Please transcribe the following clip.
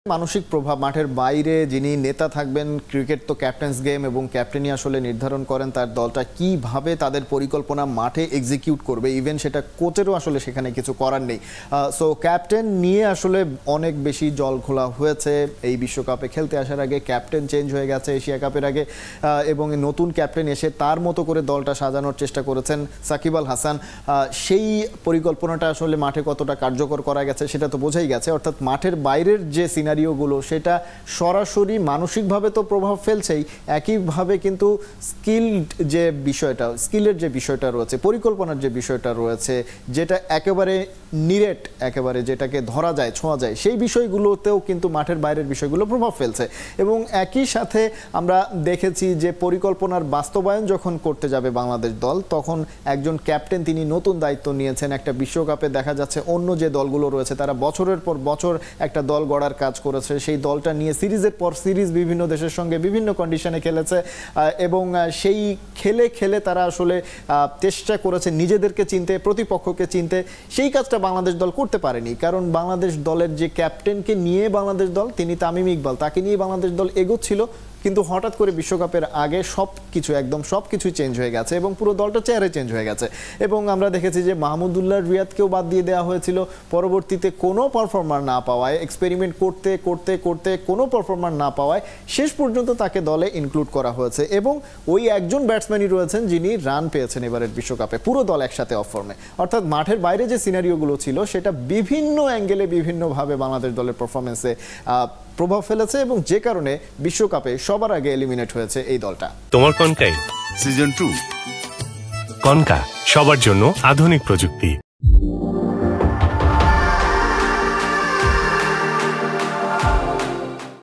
মানসিক প্রভাব মাঠের বাইরে যিনি নেতা থাকবেন ক্রিকেট তো ক্যাপ্টেন্স গেম এবং ক্যাপ্টেনই আসলে নির্ধারণ করেন তার দলটা কিভাবে তাদের পরিকল্পনা মাঠে এক্সিকিউট করবে ইভেন সেটা কোচেরও আসলে সেখানে কিছু করার নেই সো ক্যাপ্টেন নিয়ে আসলে অনেক বেশি জল ঘোলা হয়েছে এই বিশ্বকাপে খেলতে আসার আগে ক্যাপ্টেন চেঞ্জ হয়ে গেছে এশিয়া কাপের আগে এবং নতুন ক্যাপ্টেন এসে তার মতো করে দলটা সাজানোর চেষ্টা করেছেন সাকিব আল হাসান সেই পরিকল্পনাটা আসলে মাঠে কতটা কার্যকর করা গেছে সেটা তো বোঝাই গেছে অর্থাৎ মাঠের বাইরের যে সিনারিওগুলো সেটা সরাসরি মানসিকভাবে তো প্রভাব ফেলছেই একইভাবে কিন্তু স্কিলের যে বিষয়টা রয়েছে পরিকল্পনার যে বিষয়টা রয়েছে যেটা একেবারে নিরেট একেবারে যেটাকে ধরা যায় ছোঁয়া যায় সেই বিষয়গুলোতেও কিন্তু মাঠের বাইরের বিষয়গুলো প্রভাব ফেলছে এবং একই সাথে আমরা দেখেছি যে পরিকল্পনার বাস্তবায়ন যখন করতে যাবে বাংলাদেশ দল তখন একজন ক্যাপ্টেন তিনি নতুন দায়িত্ব নিয়েছেন একটা বিশ্বকাপে দেখা যাচ্ছে অন্য যে দলগুলো রয়েছে তারা বছরের পর বছর একটা দল গড়ার কাজ করেছে সেই দলটা নিয়ে সিরিজের পর সিরিজ বিভিন্ন দেশের সঙ্গে বিভিন্ন কন্ডিশনে খেলেছে এবং সেই খেলে তারা আসলে চেষ্টা করেছে নিজেদেরকে চিনতে প্রতিপক্ষকে চিনতে সেই কাজটা বাংলাদেশ দল করতে পারেনি কারণ বাংলাদেশ দলের যে ক্যাপ্টেনকে নিয়ে বাংলাদেশ দল তিনি তামিম ইকবাল তাকে নিয়ে বাংলাদেশ দল এগোচ্ছিল কিন্তু হঠাৎ করে বিশ্বকাপের আগে সবকিছু চেঞ্জ হয়ে গেছে এবং পুরো দলটা চেহারা চেঞ্জ হয়ে গেছে এবং আমরা দেখেছি যে মাহমুদুল্লাহ রিয়াদকেও বাদ দিয়ে দেওয়া হয়েছিল পরবর্তীতে কোনো পারফরমার না পাওয়ায় এক্সপেরিমেন্ট করতে কোনো পারফরমার না পাওয়ায় শেষ পর্যন্ত তাকে দলে ইনক্লুড করা হয়েছে এবং ওই একজন ব্যাটসম্যানই রয়েছেন যিনি রান পেয়েছেন এবারের বিশ্বকাপে পুরো দল একসাথে অফ ফর্মে অর্থাৎ মাঠের বাইরে যে সিনারিওগুলো ছিল সেটা বিভিন্ন অ্যাঙ্গেলে বিভিন্নভাবে বাংলাদেশ দলের পারফরমেন্সে প্রভাব ফেলেছে এবং যে কারণে বিশ্বকাপে সবার আগে এলিমিনেট হয়েছে এই দলটা তোমার কনকাই সিজন 2 কনকা সবার জন্য আধুনিক প্রযুক্তি।